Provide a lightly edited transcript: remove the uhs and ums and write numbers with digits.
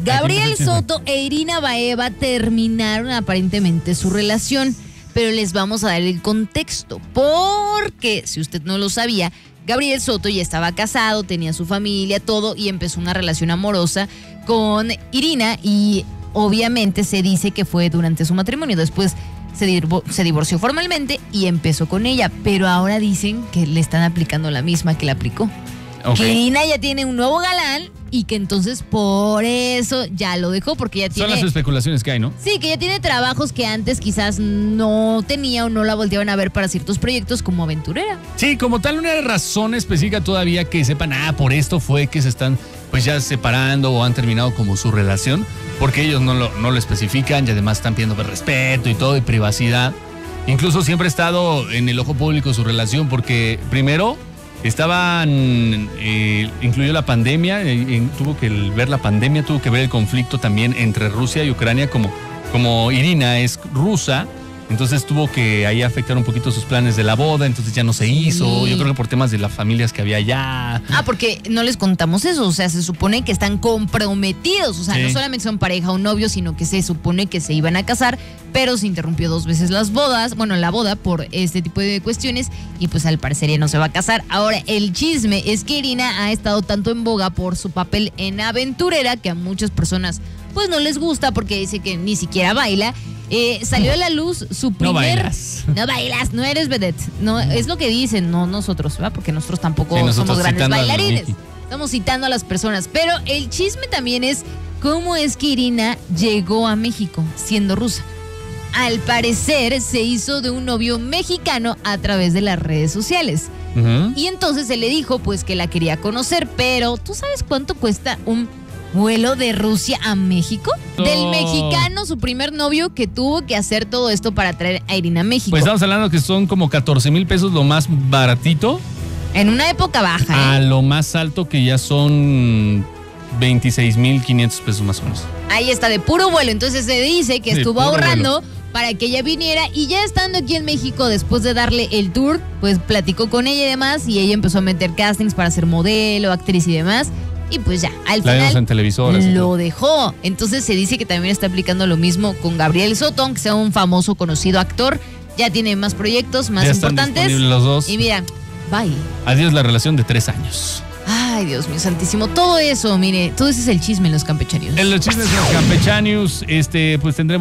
Gabriel Soto e Irina Baeva terminaron aparentemente su relación, pero les vamos a dar el contexto, porque si usted no lo sabía, Gabriel Soto ya estaba casado, tenía su familia, todo, y empezó una relación amorosa con Irina, y obviamente se dice que fue durante su matrimonio. Después se divorció formalmente y empezó con ella, pero ahora dicen que le están aplicando la misma que le aplicó. Okay. Que Irina ya tiene un nuevo galán y que entonces por eso ya lo dejó, porque ya tiene... Son las especulaciones que hay, ¿no? Sí, que ya tiene trabajos que antes quizás no tenía o no la volteaban a ver para ciertos proyectos como aventurera. Sí, como tal, una razón específica todavía que sepan, por esto fue que se están pues ya separando o han terminado como su relación, porque ellos no lo especifican y además están pidiendo respeto y todo, y privacidad. Incluso siempre ha estado en el ojo público su relación, porque primero... incluyó la pandemia, tuvo que ver la pandemia, tuvo que ver el conflicto también entre Rusia y Ucrania, como Irina es rusa, entonces tuvo que ahí afectar un poquito sus planes de la boda, entonces ya no se hizo, yo creo que por temas de las familias que había allá. Porque no les contamos eso, o sea, se supone que están comprometidos, o sea, no solamente son pareja o novio, sino que se supone que se iban a casar, pero se interrumpió 2 veces la boda por este tipo de cuestiones, y pues al parecer ya no se va a casar. Ahora, el chisme es que Irina ha estado tanto en boga por su papel en Aventurera, que a muchas personas pues no les gusta porque dice que ni siquiera baila. Salió a la luz su primer... No bailas, no eres vedette. No, es lo que dicen, no nosotros, ¿verdad? Porque nosotros tampoco somos grandes bailarines. Estamos citando a las personas. Pero el chisme también es cómo es que Irina llegó a México siendo rusa. Al parecer se hizo de un novio mexicano a través de las redes sociales. Y entonces se le dijo pues que la quería conocer, pero ¿tú sabes cuánto cuesta un vuelo de Rusia a México? Del mexicano, su primer novio, que tuvo que hacer todo esto para traer a Irina a México. Pues estamos hablando que son como 14,000 pesos lo más baratito. En una época baja. A lo más alto, que ya son 26,500 pesos más o menos. Ahí está, de puro vuelo. Entonces se dice que estuvo ahorrando para que ella viniera, y ya estando aquí en México, después de darle el tour, pues platicó con ella y demás, y ella empezó a meter castings para ser modelo, actriz y demás. Y pues ya, al final en televisoras lo dejó. Entonces se dice que también está aplicando lo mismo con Gabriel Soto, aunque sea un famoso, conocido actor. Ya tiene más proyectos, más importantes. Los dos. Y mira, bye. Adiós la relación de 3 años. Ay, Dios mío santísimo. Todo eso, mire, todo ese es el chisme en los Campechanews. En los chismes de los Campechanews, pues tendremos...